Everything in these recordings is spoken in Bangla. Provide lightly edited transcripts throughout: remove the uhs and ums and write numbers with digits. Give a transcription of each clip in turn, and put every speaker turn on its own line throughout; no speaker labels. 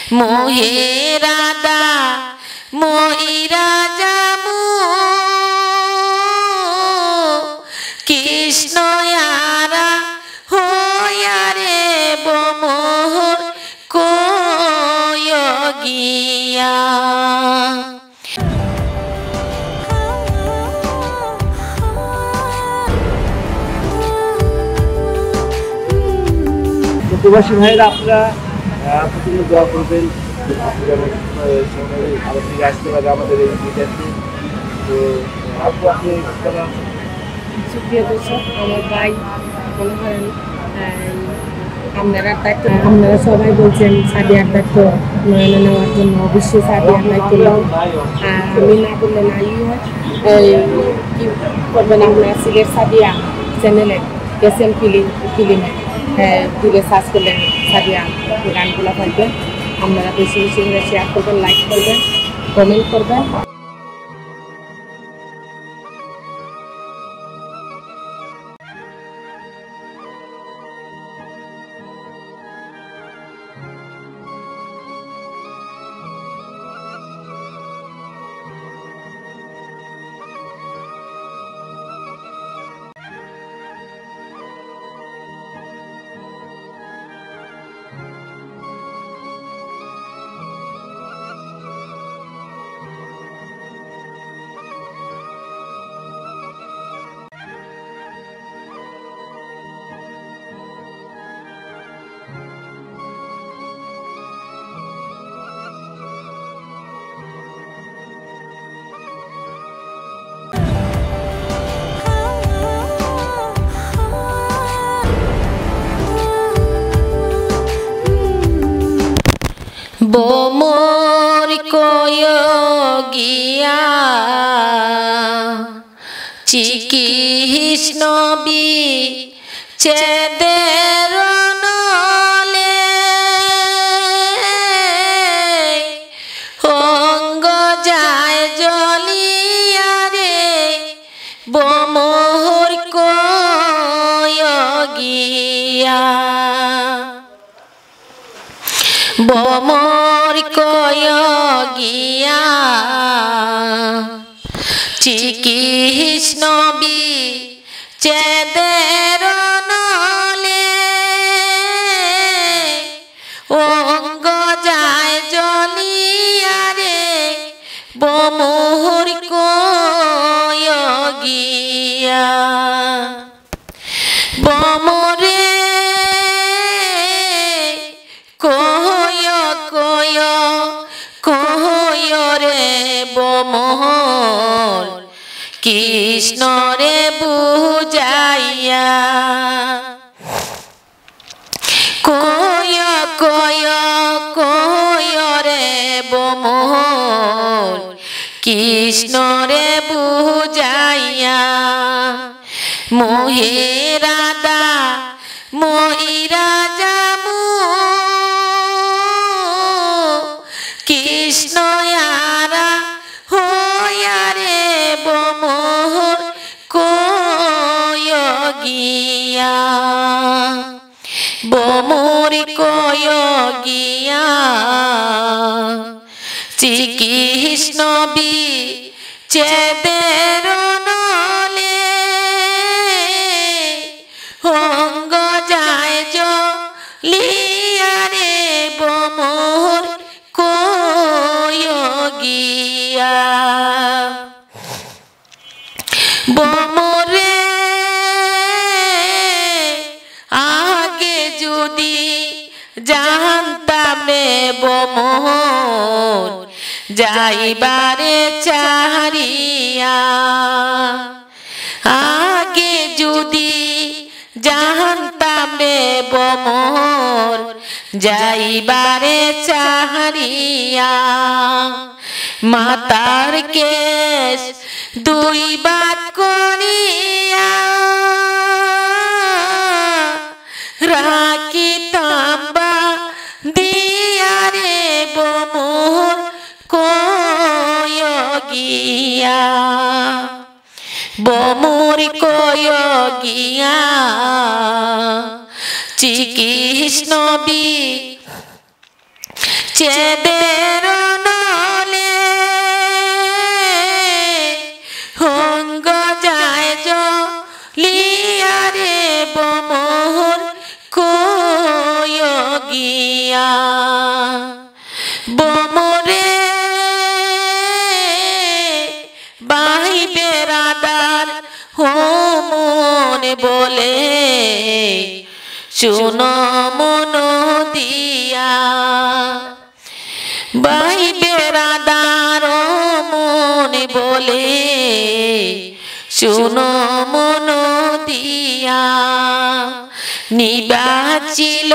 মোহে রাধা ময়রা যামু কৃষ্ণ আরা হইয়া রে বমোহর কয় গিয়া
প্রবাসী ভাইয়েরা আপনারা প্রথমে দোয়া করবেন আরো ফিরে আসতে পারে আমাদের এই মিডিয়াতে। তো আপনি
সুপ্রিয় দর্শক, আমার ভাই মনে করেন আপনারা দায়িত্ব, আপনারা সবাই বলছেন সাদিয়ার দায়িত্ব নয়না নেওয়ার জন্য, অবশ্যই সাদিয়ার দায়িত্ব নেব। আমি না বললে নাই হয় কি করবেন আপনারা সিলেট সাদিয়া চ্যানেলে গেছেন ফিল্মে ঢুকে সার্চ করলেন সাদিয়া গানগুলো থাকবেন। আপনারা বেশি বেশি করে শেয়ার করবেন, লাইক করবেন, কমেন্ট করবেন।
বমোর কয় গিয়া চিকিৎস নবী চেদের নলে অঙ্গ যায় জ্বলিয়া রে বমোর কয় গিয়া বমোর কয় গিয়া চিকিৎস নবী চেদের নলে অঙ্গ যায় জ্বলিয়া রে বমোর কয় গিয়া বমরে কয় রে বমোহর কৃষ্ণ রে বুঝাইয়া কয় রে বমোহর কৃষ্ণ রে বুঝাইয়া মোহে রাধা ময়রা যামু কৃষ্ণ আরা হইয়া রে বমোহর কয় গিয়া বমোর কয় গিয়া চিকিৎস নবী চেদের নলে অঙ্গ যায় জ্বলিয়া রে বমোহর কয় গিয়া বমরে আগে যদি জানতাম রে বমোহর যাইবারে চাহারিয়া আগে যদি জানতাম রে বমোহর যাইবারে চাহারিয়া মাতার কেশ দুই বাত করিয়া রাখিতাম দিয়া রে বমোহর কয় গিয়া বমোর কয় গিয়া চিকিৎস নবী চেদের নলে হঙ্গ যায় লিয়ারে বমোহর কয় গিয়া বমরে ভাই বেরাদার মনে বলে শুনো মন দিয়া ভাই বেরাদার মনে বলে শুনো মন দিয়া নিবাচিল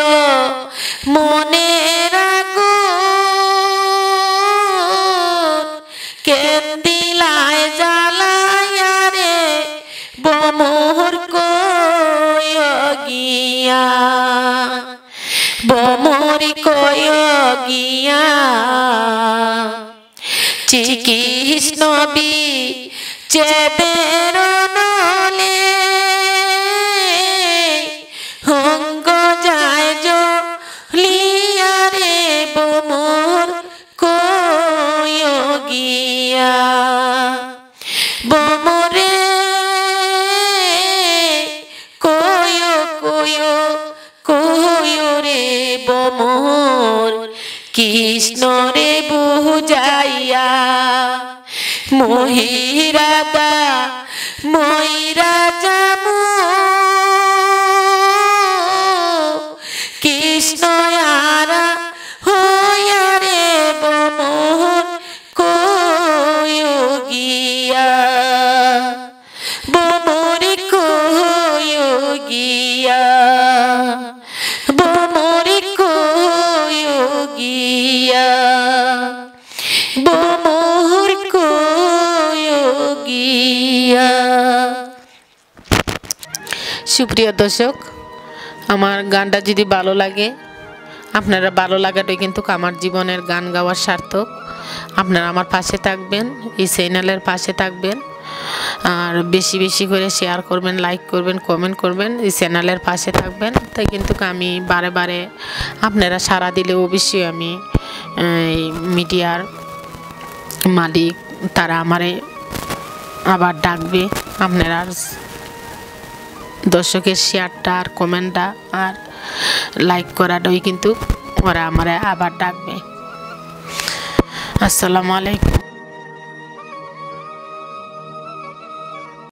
মনের আগুন কেন্দিলায় জ্বালায়া রে বমোহর কয় গিয়া বমোর কয় গিয়া কৃষ্ণবি চেদের নলে হঙ্গ যায় লিয়ারে বমোর কয় গিয়া বমরে কয় কয় কয় রে বমোর কৃষ্ণ রে বুঝাইয়া মহিরাদা ময়রা যামু কৃষ্ণ আরা হইয়া রে বমোহর কয় গিয়া বমর কয় গিয়া বমর কয় গিয়া বমোহর কয় গিয়া। সুপ্রিয় দর্শক, আমার গানটা যদি ভালো লাগে, আপনারা ভালো লাগাটাই কিন্তু আমার জীবনের গান গাওয়ার সার্থক। আপনারা আমার পাশে থাকবেন, এই চ্যানেলের পাশে থাকবেন, আর বেশি বেশি করে শেয়ার করবেন, লাইক করবেন, কমেন্ট করবেন, এই চ্যানেলের পাশে থাকবেন। তাই কিন্তু আমি বারে বারে আপনারা সাড়া দিলে অবশ্যই আমি মিডিয়ার মালিক তারা আমারে আবার ডাকবে। আপনারা দর্শকের শেয়ারটা আর কমেন্টটা আর লাইক করাটাই কিন্তু ওরা আমারে আবার ডাকবে। আসসালামু আলাইকুম।